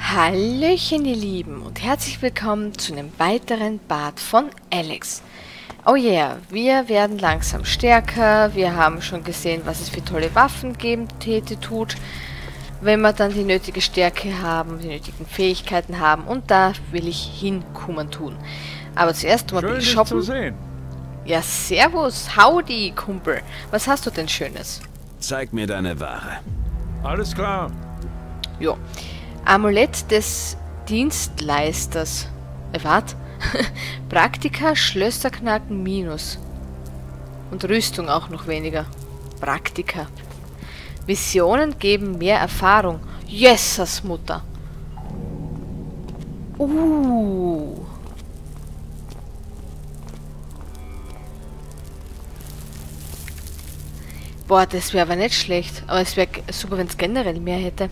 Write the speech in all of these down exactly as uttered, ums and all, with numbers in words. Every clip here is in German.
Hallöchen ihr Lieben und herzlich willkommen zu einem weiteren Part von Alex. Oh yeah, wir werden langsam stärker, wir haben schon gesehen, was es für tolle Waffen geben täte tut, wenn wir dann die nötige Stärke haben, die nötigen Fähigkeiten haben und da will ich hinkommen tun. Aber zuerst mal bitte shoppen. Zu sehen. Ja, servus, howdy Kumpel, was hast du denn Schönes? Zeig mir deine Ware. Alles klar. Jo. Amulett des Dienstleisters. Äh, wart? Praktika, Schlösser knacken, Minus. Und Rüstung auch noch weniger. Praktika. Visionen geben mehr Erfahrung. Yesas Mutter. Uh. Boah, das wäre aber nicht schlecht. Aber es wäre super, wenn es generell mehr hätte.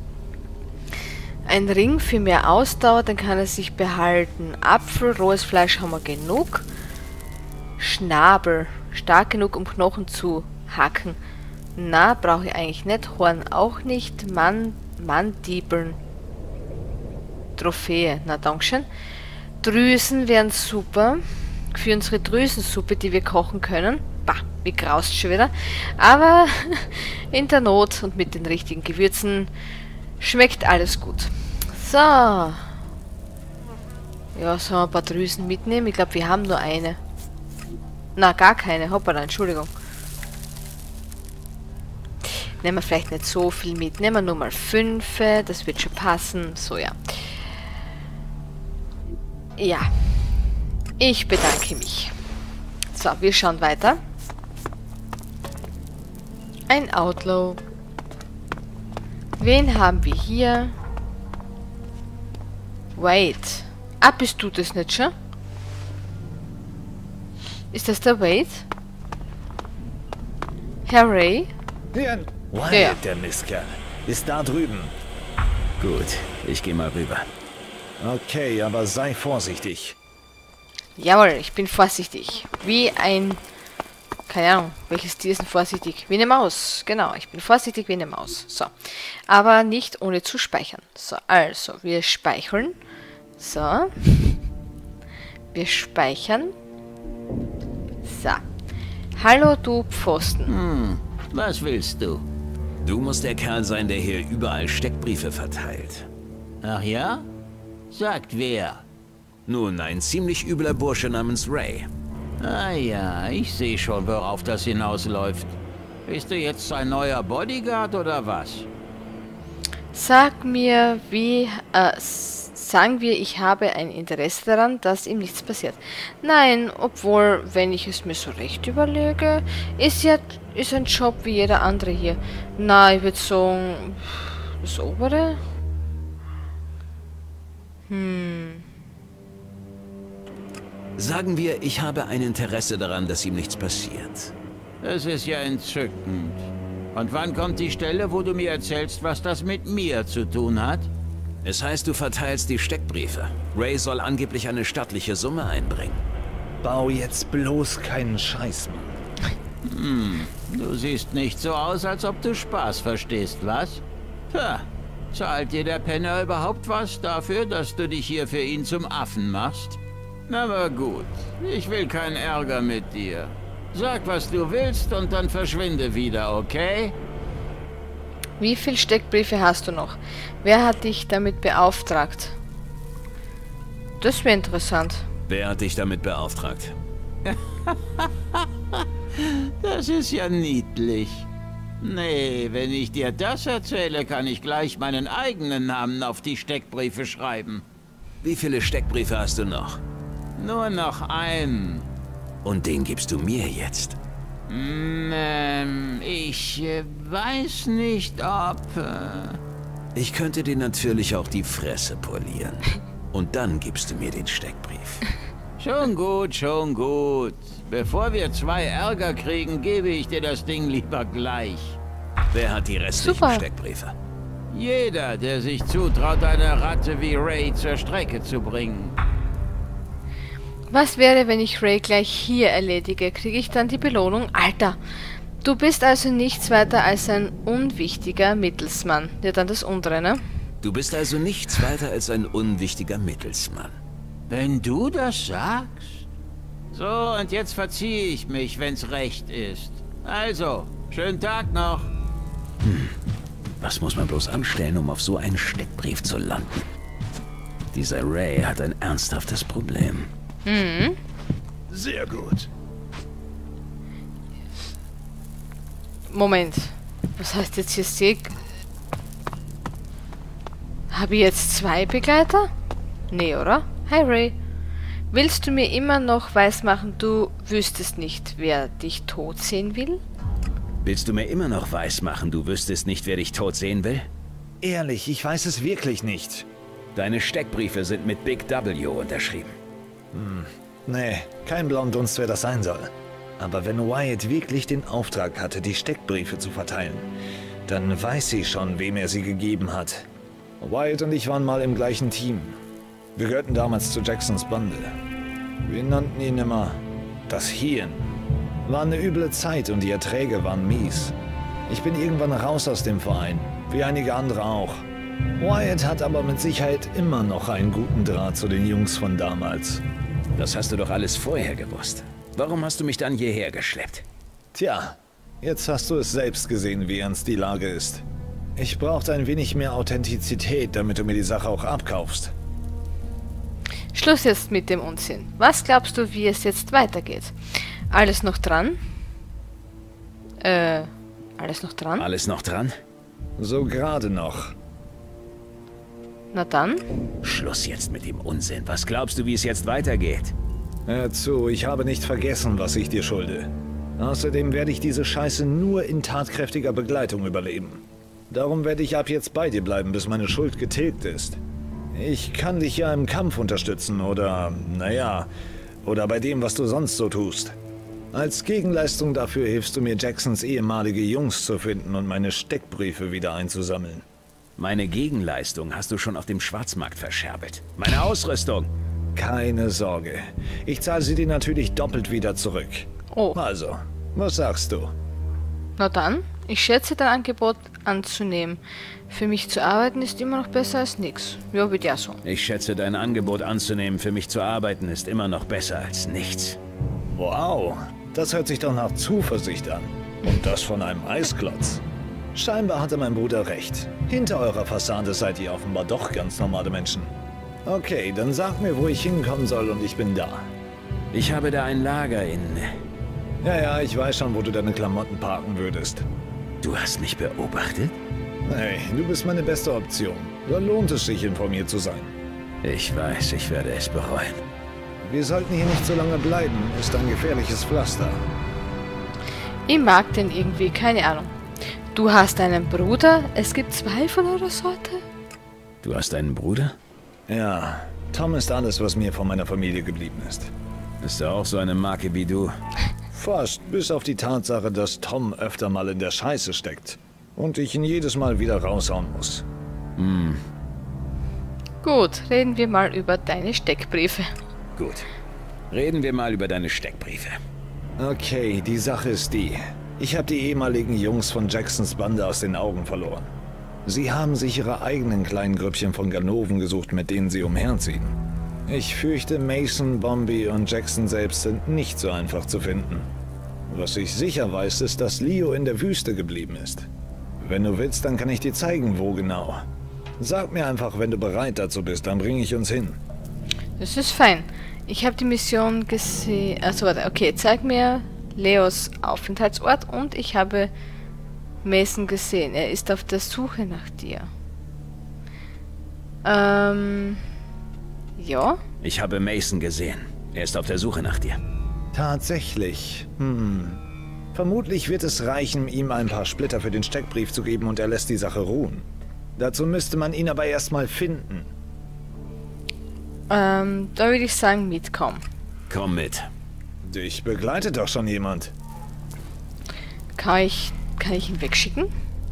Ein Ring für mehr Ausdauer, dann kann er sich behalten. Apfel, rohes Fleisch haben wir genug. Schnabel, stark genug, um Knochen zu hacken. Na, brauche ich eigentlich nicht. Horn auch nicht. Mann, Mandibeln. Trophäe, na dankeschön. Drüsen wären super. Für unsere Drüsensuppe, die wir kochen können. Bah, wie graust schon wieder. Aber in der Not und mit den richtigen Gewürzen schmeckt alles gut. So. Ja, sollen wir ein paar Drüsen mitnehmen? Ich glaube, wir haben nur eine. Na, gar keine. Hoppala, Entschuldigung. Nehmen wir vielleicht nicht so viel mit. Nehmen wir nur mal fünf. Das wird schon passen. So, ja. Ja. Ich bedanke mich. So, wir schauen weiter. Ein Outlaw. Wen haben wir hier? Wade. Ah, bist du das nicht schon? Ist das der Wade? Herr Ray? Wade, Ja. der Mistkerl. Ist da drüben. Gut, ich gehe mal rüber. Okay, aber sei vorsichtig. Jawohl, ich bin vorsichtig. Wie ein... Keine Ahnung, welches Tier ist denn vorsichtig? Wie eine Maus. Genau, ich bin vorsichtig wie eine Maus. So. Aber nicht ohne zu speichern. So, also, wir speichern. So. Wir speichern. So. Hallo, du Pfosten. Hm, was willst du? Du musst der Kerl sein, der hier überall Steckbriefe verteilt. Ach ja? Sagt wer? Nun, ein ziemlich übler Bursche namens Ray. Ah ja, ich sehe schon, worauf das hinausläuft. Bist du jetzt sein neuer Bodyguard oder was? Sag mir, wie... Äh, sagen wir, ich habe ein Interesse daran, dass ihm nichts passiert. Nein, obwohl, wenn ich es mir so recht überlege, ist ja ist ein Job wie jeder andere hier. Na, ich würde sagen, das obere? Hm... Sagen wir, ich habe ein Interesse daran, dass ihm nichts passiert. Das ist ja entzückend. Und wann kommt die Stelle, wo du mir erzählst, was das mit mir zu tun hat? Es heißt, du verteilst die Steckbriefe. Ray soll angeblich eine stattliche Summe einbringen. Bau jetzt bloß keinen Scheiß, Mann. Hm, du siehst nicht so aus, als ob du Spaß verstehst, was? Tja, zahlt dir der Penner überhaupt was dafür, dass du dich hier für ihn zum Affen machst? Aber gut, ich will keinen Ärger mit dir. Sag, was du willst und dann verschwinde wieder, okay? Wie viele Steckbriefe hast du noch? Wer hat dich damit beauftragt? Das wäre interessant. Wer hat dich damit beauftragt? Das ist ja niedlich. Nee, wenn ich dir das erzähle, kann ich gleich meinen eigenen Namen auf die Steckbriefe schreiben. Wie viele Steckbriefe hast du noch? Nur noch einen. Und den gibst du mir jetzt? Mm, ähm, ich äh, weiß nicht, ob... Äh... Ich könnte dir natürlich auch die Fresse polieren. Und dann gibst du mir den Steckbrief. Schon gut, schon gut. Bevor wir zwei Ärger kriegen, gebe ich dir das Ding lieber gleich. Wer hat die restlichen Super. Steckbriefe? Jeder, der sich zutraut, eine Ratte wie Ray zur Strecke zu bringen. Was wäre, wenn ich Ray gleich hier erledige? Kriege ich dann die Belohnung? Alter, du bist also nichts weiter als ein unwichtiger Mittelsmann. Ja, dann das untere, ne? Du bist also nichts weiter als ein unwichtiger Mittelsmann. Wenn du das sagst. So, und jetzt verziehe ich mich, wenn's recht ist. Also, schönen Tag noch. Hm. Was muss man bloß anstellen, um auf so einen Steckbrief zu landen? Dieser Ray hat ein ernsthaftes Problem. Mhm. Sehr gut. Moment. Was heißt jetzt hier Sieg? Habe ich jetzt zwei Begleiter? Nee, oder? Hi Ray. Willst du mir immer noch weismachen, du wüsstest nicht, wer dich tot sehen will? Willst du mir immer noch weismachen, du wüsstest nicht, wer dich tot sehen will? Ehrlich, ich weiß es wirklich nicht. Deine Steckbriefe sind mit Big W unterschrieben. Hm. Nee, kein blauen Dunst, wer das sein soll. Aber wenn Wyatt wirklich den Auftrag hatte, die Steckbriefe zu verteilen, dann weiß sie schon, wem er sie gegeben hat. Wyatt und ich waren mal im gleichen Team. Wir gehörten damals zu Jacksons Bande. Wir nannten ihn immer das Hirn. War eine üble Zeit und die Erträge waren mies. Ich bin irgendwann raus aus dem Verein, wie einige andere auch. Wyatt hat aber mit Sicherheit immer noch einen guten Draht zu den Jungs von damals. Das hast du doch alles vorher gewusst. Warum hast du mich dann hierher geschleppt? Tja, jetzt hast du es selbst gesehen, wie ernst die Lage ist. Ich brauchte ein wenig mehr Authentizität, damit du mir die Sache auch abkaufst. Schluss jetzt mit dem Unsinn. Was glaubst du, wie es jetzt weitergeht? Alles noch dran? Äh, alles noch dran? Alles noch dran? So gerade noch. Na dann? Schluss jetzt mit dem Unsinn. Was glaubst du, wie es jetzt weitergeht? Hör zu, ich habe nicht vergessen, was ich dir schulde. Außerdem werde ich diese Scheiße nur in tatkräftiger Begleitung überleben. Darum werde ich ab jetzt bei dir bleiben, bis meine Schuld getilgt ist. Ich kann dich ja im Kampf unterstützen oder, naja, oder bei dem, was du sonst so tust. Als Gegenleistung dafür hilfst du mir, Jacksons ehemalige Jungs zu finden und meine Steckbriefe wieder einzusammeln. Meine Gegenleistung hast du schon auf dem Schwarzmarkt verscherbelt. Meine Ausrüstung. Keine Sorge. Ich zahle sie dir natürlich doppelt wieder zurück. Oh. Also, was sagst du? Na dann, ich schätze dein Angebot anzunehmen. Für mich zu arbeiten ist immer noch besser als nichts. Ja, wird ja so. Ich schätze dein Angebot anzunehmen, für mich zu arbeiten ist immer noch besser als nichts. Wow, das hört sich doch nach Zuversicht an. Und das von einem Eisklotz. Scheinbar hatte mein Bruder recht. Hinter eurer Fassade seid ihr offenbar doch ganz normale Menschen. Okay, dann sag mir, wo ich hinkommen soll und ich bin da. Ich habe da ein Lager in... Ja, ja, ich weiß schon, wo du deine Klamotten parken würdest. Du hast mich beobachtet? Hey, du bist meine beste Option. Da lohnt es sich, informiert zu sein. Ich weiß, ich werde es bereuen. Wir sollten hier nicht so lange bleiben. Ist ein gefährliches Pflaster. Ich mag den irgendwie, keine Ahnung. Du hast einen Bruder? Es gibt zwei von eurer Sorte? Du hast einen Bruder? Ja, Tom ist alles, was mir von meiner Familie geblieben ist. Ist er auch so eine Marke wie du? Fast, bis auf die Tatsache, dass Tom öfter mal in der Scheiße steckt. Und ich ihn jedes Mal wieder raushauen muss. Hm. Gut, reden wir mal über deine Steckbriefe. Gut. Reden wir mal über deine Steckbriefe. Okay, die Sache ist die. Ich habe die ehemaligen Jungs von Jacksons Bande aus den Augen verloren. Sie haben sich ihre eigenen kleinen Grüppchen von Ganoven gesucht, mit denen sie umherziehen. Ich fürchte, Mason, Bombi und Jackson selbst sind nicht so einfach zu finden. Was ich sicher weiß, ist, dass Leo in der Wüste geblieben ist. Wenn du willst, dann kann ich dir zeigen, wo genau. Sag mir einfach, wenn du bereit dazu bist, dann bringe ich uns hin. Das ist fein. Ich habe die Mission gesehen... Also warte, okay, zeig mir Leos Aufenthaltsort und ich habe Mason gesehen. Er ist auf der Suche nach dir. Ähm... Ja? Ich habe Mason gesehen. Er ist auf der Suche nach dir. Tatsächlich. Hm. Vermutlich wird es reichen, ihm ein paar Splitter für den Steckbrief zu geben und er lässt die Sache ruhen. Dazu müsste man ihn aber erstmal finden. Ähm, da würde ich sagen, mitkommen. Komm mit. Dich begleitet doch schon jemand. Kann ich, kann ich ihn wegschicken?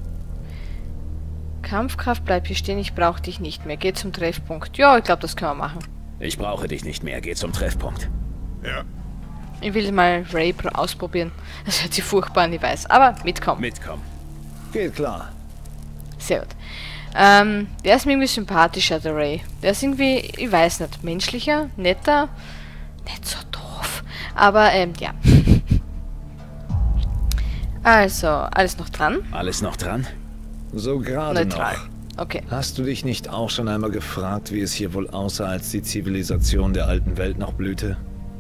Kampfkraft, bleib hier stehen, ich brauche dich nicht mehr. Geh zum Treffpunkt. Ja, ich glaube, das können wir machen. Ich brauche dich nicht mehr. Geh zum Treffpunkt. Ja. Ich will mal Ray ausprobieren. Das hört sich furchtbar an, ich weiß. Aber mitkommen. Mitkommen. Geht klar. Sehr gut. Ähm, der ist mir irgendwie sympathischer, der Ray. Der ist irgendwie, ich weiß nicht, menschlicher, netter, nicht so doof. Aber, ähm, ja. Also, alles noch dran? Alles noch dran? So gerade Neutral. noch. Okay. Hast du dich nicht auch schon einmal gefragt, wie es hier wohl aussah, als die Zivilisation der alten Welt noch blühte?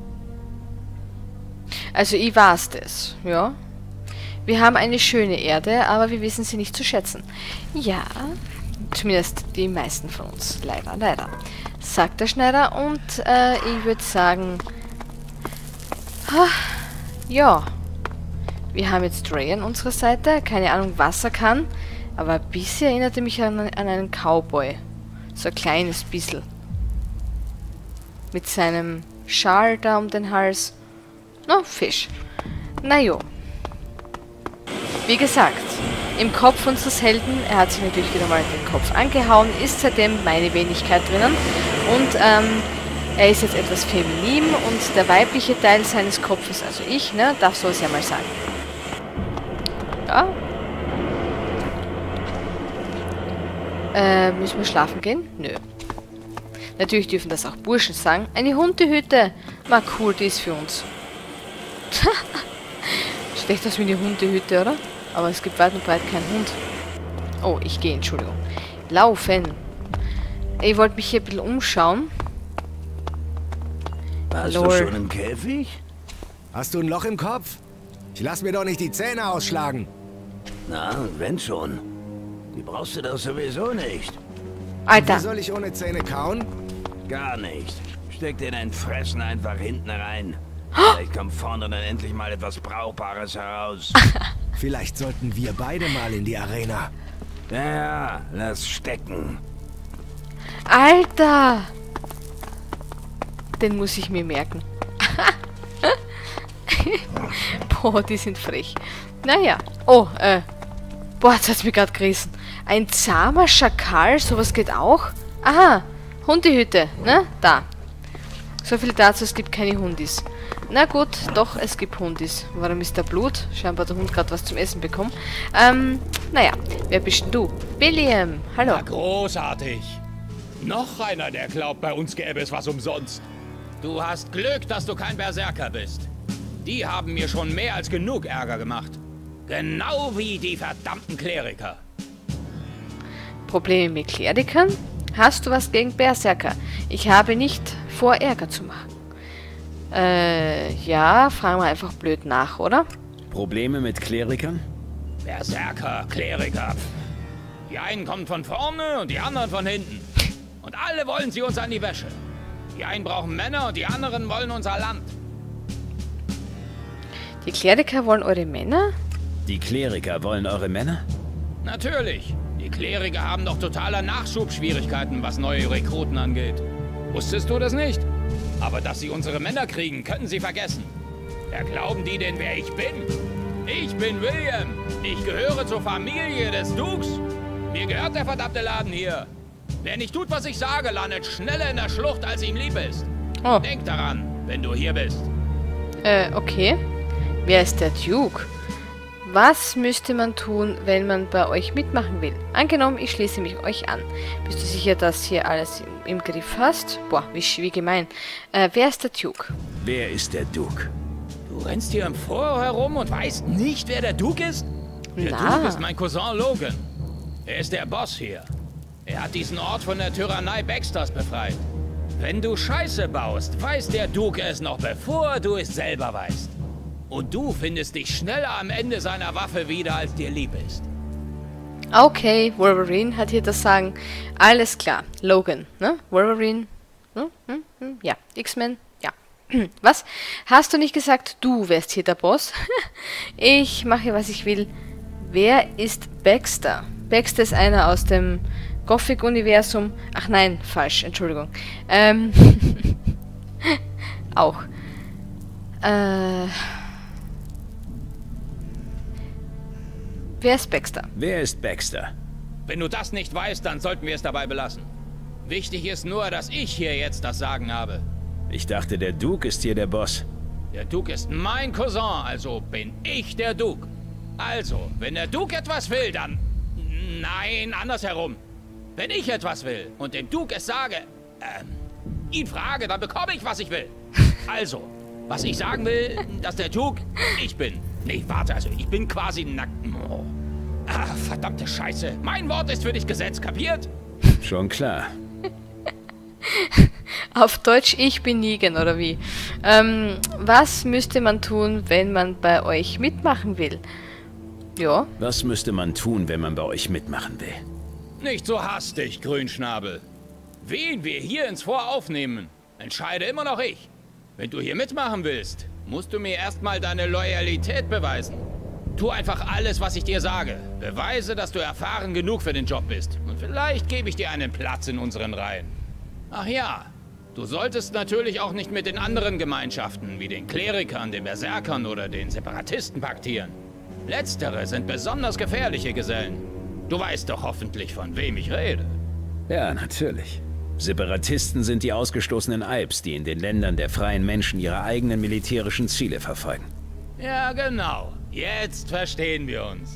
Also, ich weiß das, ja. Wir haben eine schöne Erde, aber wir wissen sie nicht zu schätzen. Ja, zumindest die meisten von uns. Leider, leider. Sagt der Schneider und äh, ich würde sagen... Ha, ja. Wir haben jetzt Ray an unserer Seite. Keine Ahnung, was er kann. Aber ein bisschen erinnerte mich an, an einen Cowboy. So ein kleines bisschen. Mit seinem Schal da um den Hals. No, Fisch. Na jo. Wie gesagt, im Kopf unseres Helden, er hat sich natürlich wieder mal den Kopf angehauen, ist seitdem meine Wenigkeit drinnen. Und ähm, er ist jetzt etwas feminin und der weibliche Teil seines Kopfes, also ich, ne, darf sowas ja mal sagen. Ja. Äh, müssen wir schlafen gehen? Nö. Natürlich dürfen das auch Burschen sagen. Eine Hundehütte. Mal cool, die ist für uns. Schlecht aus wie eine Hundehütte, oder? Aber es gibt weit und breit keinen Hund. Oh, ich gehe, Entschuldigung. Laufen. Ich wollte mich hier ein bisschen umschauen. Warst Lol. du schon im Käfig? Hast du ein Loch im Kopf? Ich lass mir doch nicht die Zähne ausschlagen. Na, wenn schon. Die brauchst du doch sowieso nicht. Alter. Wie soll ich ohne Zähne kauen? Gar nicht. Steck dir dein Fressen einfach hinten rein. Vielleicht kommt vorne dann endlich mal etwas Brauchbares heraus. Vielleicht sollten wir beide mal in die Arena. Ja, ja, lass stecken. Alter! Den muss ich mir merken. Boah, die sind frech. Naja. Oh, äh. Boah, jetzt hat's mich gerade gerissen. Ein zahmer Schakal, sowas geht auch? Aha, Hundehütte, ne? Da. So viel dazu, es gibt keine Hundis. Na gut, doch, es gibt Hundis. Warum ist da Blut? Scheinbar hat der Hund gerade was zum Essen bekommen. Ähm, naja, wer bist denn du? William, hallo. Na, großartig. Noch einer, der glaubt, bei uns gäbe es was umsonst. Du hast Glück, dass du kein Berserker bist. Die haben mir schon mehr als genug Ärger gemacht. Genau wie die verdammten Kleriker. Probleme mit Klerikern? Hast du was gegen Berserker? Ich habe nicht vor, Ärger zu machen. Äh, ja, fragen wir einfach blöd nach, oder? Probleme mit Klerikern? Berserker, Kleriker. Die einen kommen von vorne und die anderen von hinten. Und alle wollen sie uns an die Wäsche. Die einen brauchen Männer und die anderen wollen unser Land. Die Kleriker wollen eure Männer? Die Kleriker wollen eure Männer? Natürlich. Die Kleriker haben doch totaler Nachschubschwierigkeiten, was neue Rekruten angeht. Wusstest du das nicht? Aber dass sie unsere Männer kriegen, könnten sie vergessen. Ja, glauben die denn, wer ich bin? Ich bin William. Ich gehöre zur Familie des Dukes. Mir gehört der verdammte Laden hier. Wer nicht tut, was ich sage, landet schneller in der Schlucht, als ihm lieb ist. Oh. Denk daran, wenn du hier bist. Äh, okay. Wer ist der Duke? Was müsste man tun, wenn man bei euch mitmachen will? Angenommen, ich schließe mich euch an. Bist du sicher, dass hier alles im, im Griff hast? Boah, wie, wie gemein. Äh, wer ist der Duke? Wer ist der Duke? Du rennst hier im Vorort herum und weißt nicht, wer der Duke ist? Der Na. Duke ist mein Cousin Logan. Er ist der Boss hier. Er hat diesen Ort von der Tyrannei Baxters befreit. Wenn du Scheiße baust, weiß der Duke es noch, bevor du es selber weißt. Und du findest dich schneller am Ende seiner Waffe wieder, als dir lieb ist. Okay, Wolverine hat hier das Sagen. Alles klar. Logan, ne? Wolverine. Hm? Hm? Hm? Ja. X-Men. Ja. Was? Hast du nicht gesagt, du wärst hier der Boss? Ich mache, was ich will. Wer ist Baxter? Baxter ist einer aus dem Gothic-Universum. Ach nein, falsch. Entschuldigung. Ähm. Auch. Äh. Wer ist Baxter? Wer ist Baxter? Wenn du das nicht weißt, dann sollten wir es dabei belassen. Wichtig ist nur, dass ich hier jetzt das Sagen habe. Ich dachte, der Duke ist hier der Boss. Der Duke ist mein Cousin, also bin ich der Duke. Also, wenn der Duke etwas will, dann... Nein, andersherum. Wenn ich etwas will und dem Duke es sage, ähm, ihn frage, dann bekomme ich, was ich will. Also, was ich sagen will, dass der Duke ich bin. Nee, warte, also ich bin quasi nackt. Oh. Ah, verdammte Scheiße. Mein Wort ist für dich Gesetz, kapiert? Schon klar. Auf Deutsch, ich bin Negan, oder wie? Ähm, was müsste man tun, wenn man bei euch mitmachen will? Ja. Was müsste man tun, wenn man bei euch mitmachen will? Nicht so hastig, Grünschnabel. Wen wir hier ins Fort aufnehmen, entscheide immer noch ich. Wenn du hier mitmachen willst, musst du mir erstmal deine Loyalität beweisen. Tu einfach alles, was ich dir sage. Beweise, dass du erfahren genug für den Job bist. Und vielleicht gebe ich dir einen Platz in unseren Reihen. Ach ja, du solltest natürlich auch nicht mit den anderen Gemeinschaften, wie den Klerikern, den Berserkern oder den Separatisten paktieren. Letztere sind besonders gefährliche Gesellen. Du weißt doch hoffentlich, von wem ich rede. Ja, natürlich. Separatisten sind die ausgestoßenen Alps, die in den Ländern der freien Menschen ihre eigenen militärischen Ziele verfolgen. Ja, genau. Jetzt verstehen wir uns.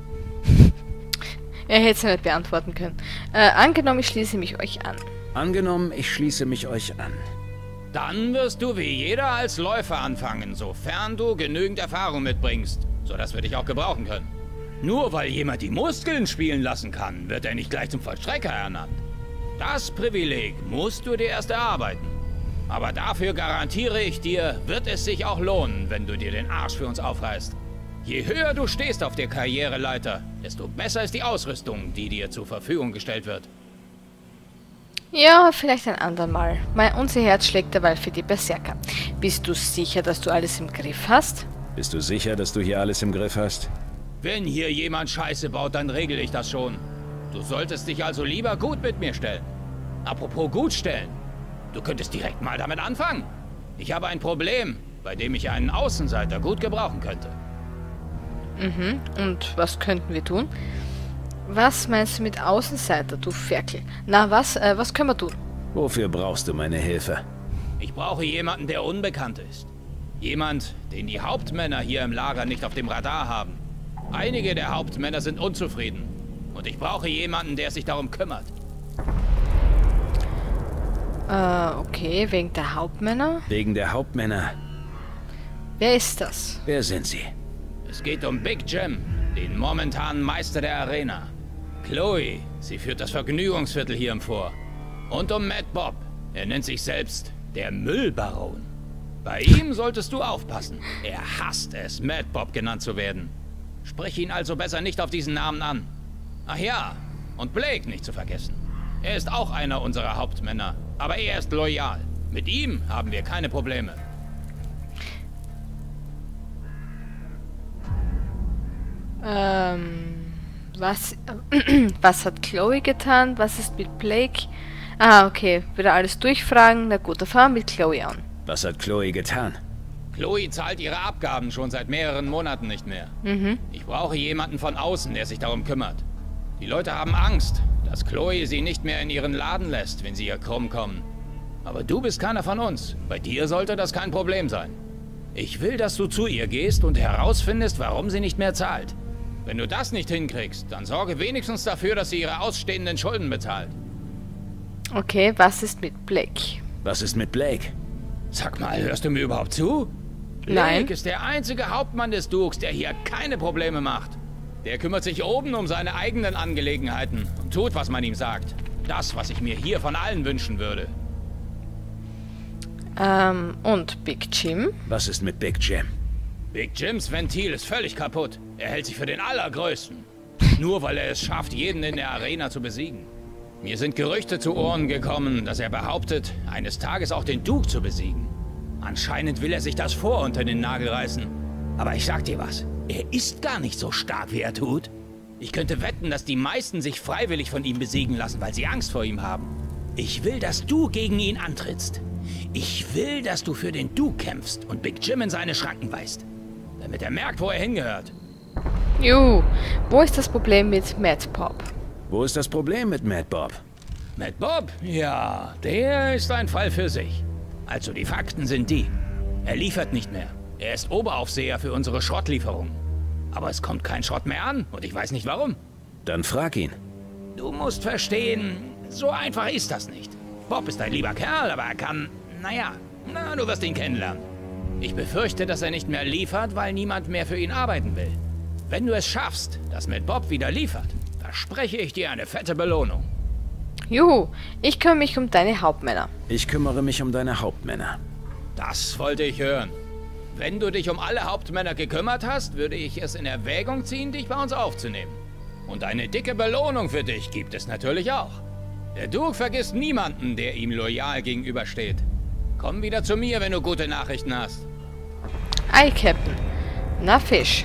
Er hätte es ja nicht beantworten können. Äh, angenommen, ich schließe mich euch an. Angenommen, ich schließe mich euch an. Dann wirst du wie jeder als Läufer anfangen, sofern du genügend Erfahrung mitbringst, sodass wir dich auch gebrauchen können. Nur weil jemand die Muskeln spielen lassen kann, wird er nicht gleich zum Vollstrecker ernannt. Das Privileg musst du dir erst erarbeiten. Aber dafür garantiere ich dir, wird es sich auch lohnen, wenn du dir den Arsch für uns aufreißt. Je höher du stehst auf der Karriereleiter, desto besser ist die Ausrüstung, die dir zur Verfügung gestellt wird. Ja, vielleicht ein andermal. Mein, unser Herz schlägt derweil für die Berserker. Bist du sicher, dass du alles im Griff hast? Bist du sicher, dass du hier alles im Griff hast? Wenn hier jemand Scheiße baut, dann regel ich das schon. Du solltest dich also lieber gut mit mir stellen. Apropos gut stellen. Du könntest direkt mal damit anfangen. Ich habe ein Problem, bei dem ich einen Außenseiter gut gebrauchen könnte. Mhm, und was könnten wir tun? Was meinst du mit Außenseiter, du Ferkel? Na, was, äh, was können wir tun? Wofür brauchst du meine Hilfe? Ich brauche jemanden, der unbekannt ist. Jemand, den die Hauptmänner hier im Lager nicht auf dem Radar haben. Einige der Hauptmänner sind unzufrieden. Und ich brauche jemanden, der sich darum kümmert. Äh, okay, wegen der Hauptmänner? Wegen der Hauptmänner. Wer ist das? Wer sind sie? Es geht um Big Jim, den momentanen Meister der Arena. Chloe, sie führt das Vergnügungsviertel hier im Fort. Und um Mad Bob, er nennt sich selbst der Müllbaron. Bei ihm solltest du aufpassen. Er hasst es, Mad Bob genannt zu werden. Sprich ihn also besser nicht auf diesen Namen an. Ach ja, und Blake nicht zu vergessen. Er ist auch einer unserer Hauptmänner, aber er ist loyal. Mit ihm haben wir keine Probleme. Ähm, was, äh, was hat Chloe getan? Was ist mit Blake? Ah, okay, wieder alles durchfragen. Na gut, dann fahren wir mit Chloe an. Was hat Chloe getan? Chloe zahlt ihre Abgaben schon seit mehreren Monaten nicht mehr. Mhm. Ich brauche jemanden von außen, der sich darum kümmert. Die Leute haben Angst, dass Chloe sie nicht mehr in ihren Laden lässt, wenn sie hier krumm kommen. Aber du bist keiner von uns. Bei dir sollte das kein Problem sein. Ich will, dass du zu ihr gehst und herausfindest, warum sie nicht mehr zahlt. Wenn du das nicht hinkriegst, dann sorge wenigstens dafür, dass sie ihre ausstehenden Schulden bezahlt. Okay, was ist mit Blake? Was ist mit Blake? Sag mal, hörst du mir überhaupt zu? Nein. Blake ist der einzige Hauptmann des Dukes, der hier keine Probleme macht. Der kümmert sich oben um seine eigenen Angelegenheiten und tut, was man ihm sagt. Das, was ich mir hier von allen wünschen würde. Ähm, und Big Jim? Was ist mit Big Jim? Big Jims Ventil ist völlig kaputt. Er hält sich für den Allergrößten. Nur weil er es schafft, jeden in der Arena zu besiegen. Mir sind Gerüchte zu Ohren gekommen, dass er behauptet, eines Tages auch den Duke zu besiegen. Anscheinend will er sich das Vor unter den Nagel reißen. Aber ich sag dir was, er ist gar nicht so stark, wie er tut. Ich könnte wetten, dass die meisten sich freiwillig von ihm besiegen lassen, weil sie Angst vor ihm haben. Ich will, dass du gegen ihn antrittst. Ich will, dass du für den Duke kämpfst und Big Jim in seine Schranken weist. Damit er merkt, wo er hingehört. Juhu, wo ist das Problem mit Mad Bob? Wo ist das Problem mit Mad Bob? Mad Bob? Ja, der ist ein Fall für sich. Also die Fakten sind die. Er liefert nicht mehr. Er ist Oberaufseher für unsere Schrottlieferungen. Aber es kommt kein Schrott mehr an und ich weiß nicht warum. Dann frag ihn. Du musst verstehen, so einfach ist das nicht. Bob ist ein lieber Kerl, aber er kann... Naja, na, du wirst ihn kennenlernen. Ich befürchte, dass er nicht mehr liefert, weil niemand mehr für ihn arbeiten will. Wenn du es schaffst, dass mit Bob wieder liefert, verspreche ich dir eine fette Belohnung. Juhu, ich kümmere mich um deine Hauptmänner. Ich kümmere mich um deine Hauptmänner. Das wollte ich hören. Wenn du dich um alle Hauptmänner gekümmert hast, würde ich es in Erwägung ziehen, dich bei uns aufzunehmen. Und eine dicke Belohnung für dich gibt es natürlich auch. Der Duke vergisst niemanden, der ihm loyal gegenübersteht. Komm wieder zu mir, wenn du gute Nachrichten hast. Ei, Captain. Na, Fisch.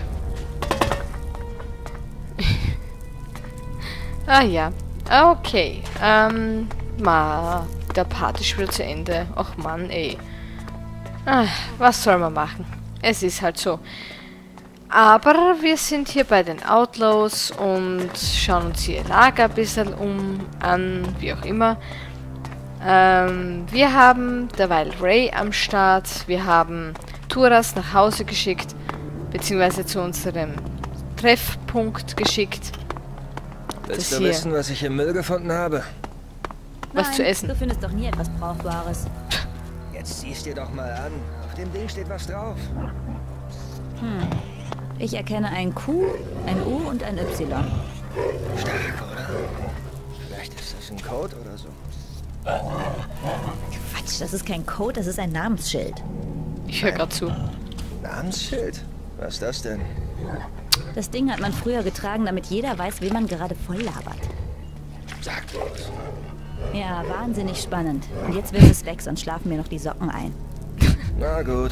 Ah ja. Okay. Ähm, ma, der Part ist wieder zu Ende. Och Mann, ey. Ah, was soll man machen? Es ist halt so. Aber wir sind hier bei den Outlaws und schauen uns hier ihr Lager ein bisschen um, an, wie auch immer. Ähm, wir haben derweil Ray am Start. Wir haben Turas nach Hause geschickt, beziehungsweise zu unserem Treffpunkt geschickt. Willst Das du hier. wissen, was ich im Müll gefunden habe? Was Nein, zu essen. Du findest doch nie etwas Brauchbares. Jetzt siehst dir doch mal an. Auf dem Ding steht was drauf. Hm. Ich erkenne ein Q, ein U und ein Y. Stark, oder? Vielleicht ist das ein Code oder so. Quatsch, das ist kein Code, das ist ein Namensschild. Ich höre gerade zu. Namensschild? Was ist das denn? Das Ding hat man früher getragen, damit jeder weiß, wen man gerade voll labert. Sag bloß. Ja, wahnsinnig spannend. Und jetzt will es weg, sonst schlafen mir noch die Socken ein. Na gut.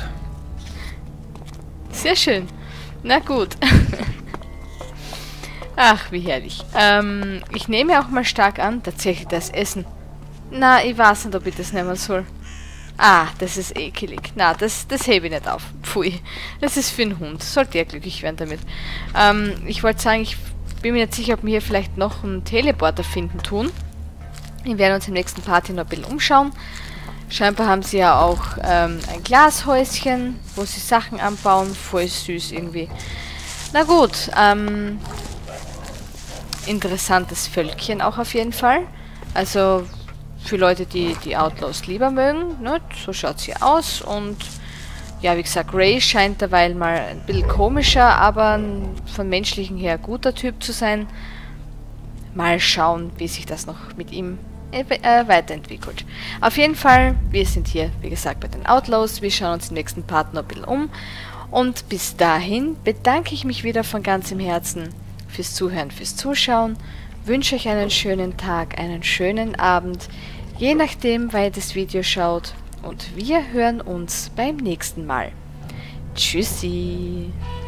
Sehr schön. Na gut. Ach, wie herrlich. Ähm, ich nehme auch mal stark an, tatsächlich das Essen. Na, ich weiß nicht, ob ich das nehmen soll. Ah, das ist ekelig. Na, das, das hebe ich nicht auf. Pfui. Das ist für einen Hund. Sollte er glücklich werden damit. Ähm, ich wollte sagen, ich bin mir nicht sicher, ob wir hier vielleicht noch einen Teleporter finden tun. Wir werden uns im nächsten Part hier noch ein bisschen umschauen. Scheinbar haben sie ja auch ähm, ein Glashäuschen, wo sie Sachen anbauen. Voll süß irgendwie. Na gut, ähm, interessantes Völkchen auch auf jeden Fall. Also für Leute, die die Outlaws lieber mögen, ne? So schaut sie aus. Und ja, wie gesagt, Ray scheint derweil mal ein bisschen komischer, aber von menschlichen her guter Typ zu sein. Mal schauen, wie sich das noch mit ihm äh, weiterentwickelt. Auf jeden Fall, wir sind hier, wie gesagt, bei den Outlaws. Wir schauen uns im nächsten Part noch ein bisschen um. Und bis dahin bedanke ich mich wieder von ganzem Herzen fürs Zuhören, fürs Zuschauen. Wünsche euch einen schönen Tag, einen schönen Abend, je nachdem, wann ihr das Video schaut. Und wir hören uns beim nächsten Mal. Tschüssi!